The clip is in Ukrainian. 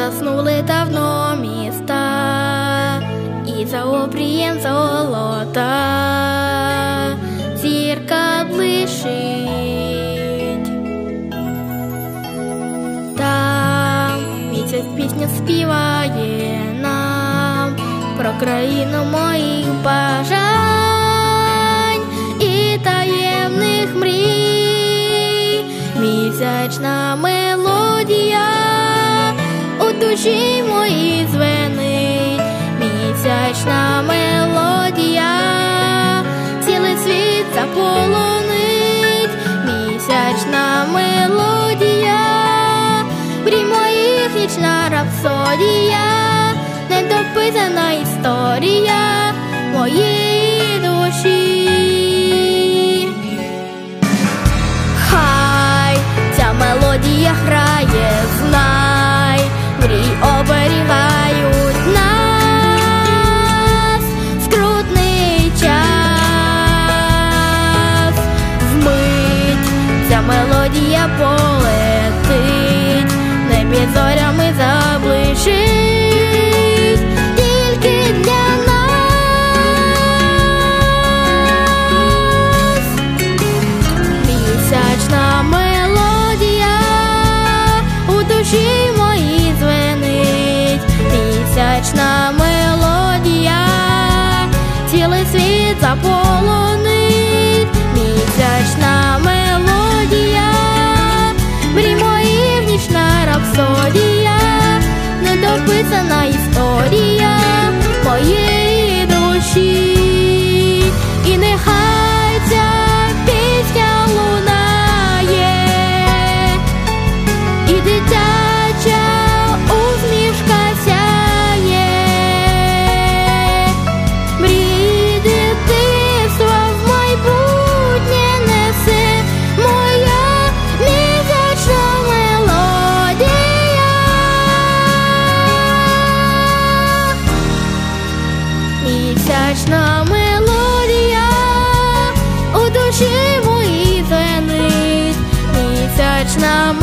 заснули давно міста, і за обрієм золота зірка блищить. Там місяць пісню співає нам про країну моїх бажань і таємних мрій. Місячна мелодія у душі моїй звенить. Місячна мелодія цілий світ заполонить. Місячна мелодія мрій моїх нічна рапсодія, недописана історія моєї душі. Хай ця мелодія грає, знай, мрій оберігають нас в скрутний час. Вмить ця мелодія полетить, в небі зорями заблищить, тільки для нас. Місячна мелодія у душі моїй звенить. Місячна мелодія цілий світ заполонить. Місячна мелодія мрій моїх нічна рапсодія, недописана історія моєї душі. І нехай ця пісня лунає, і дитяча усмішка сяє. Мрії дитинства в майбутнє несе моя місячна мелодія. Місячна мелодія у душі моїй звенить. Місячна